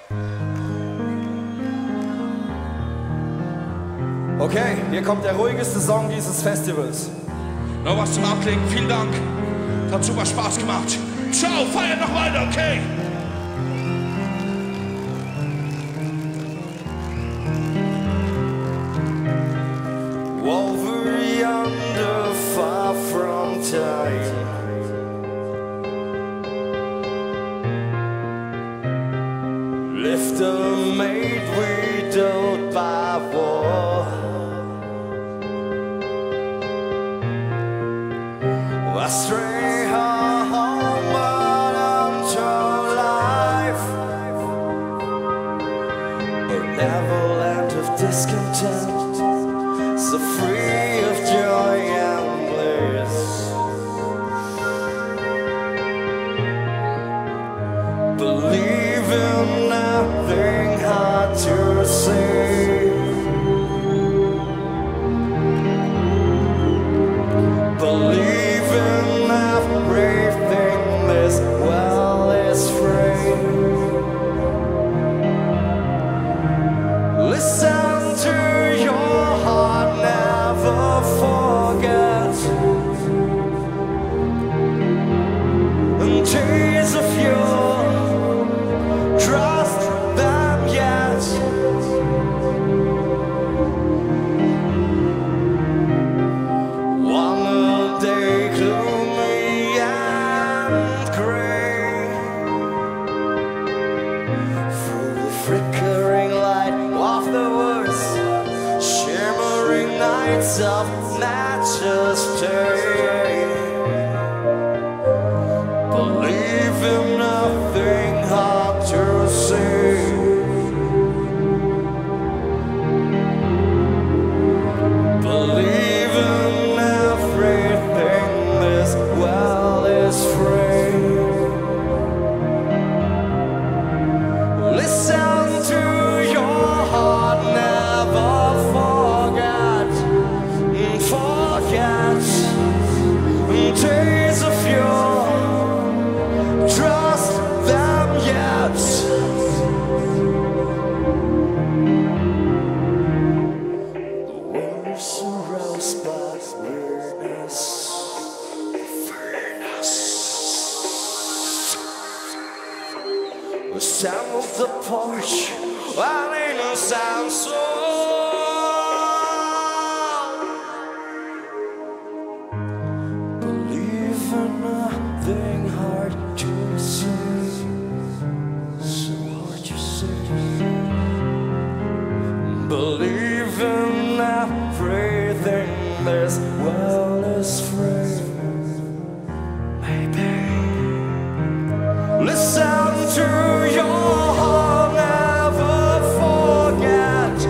Okay, hier kommt der ruhigste Song dieses Festivals. Noch was zum Ablegen, vielen Dank. Hat super Spaß gemacht. Ciao, feiert noch weiter, okay? Over yonder, far from time, left a maid widowed by war. I stray home unto life, a neverland of discontent, so free of joy and bliss. Believe in nothing hard to say. Believe in everything this world is free. Listen to your heart, never forget. And tears of you, trust them yet. One day gloomy and gray, through the flickering light of the woods, shimmering nights of majesty. Believe in nothing hard to see. Believe in everything, this world is free. Listen to your heart, never forget. Days of you, trust them yet. The world's a rose, but weirdness, the sound of the porch, an innocent soul. Believe in nothing hard to say. So hard to say. Believe in everything, this world is free. Maybe listen to your heart, never forget.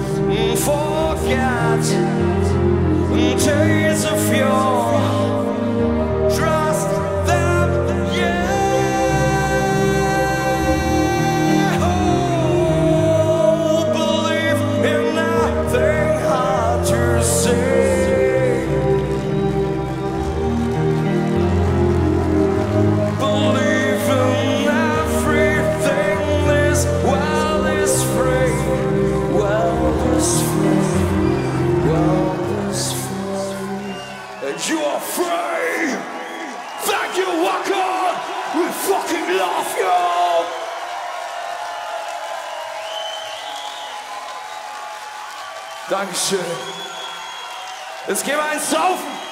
Forget days of your, trust them, yeah. Oh, believe in nothing hard to say. Believe in everything, this world is free. World is free. World is free. And you are free. Thank you, Walker. We fucking love you. Dankeschön. Jetzt gehen wir ins Saufen.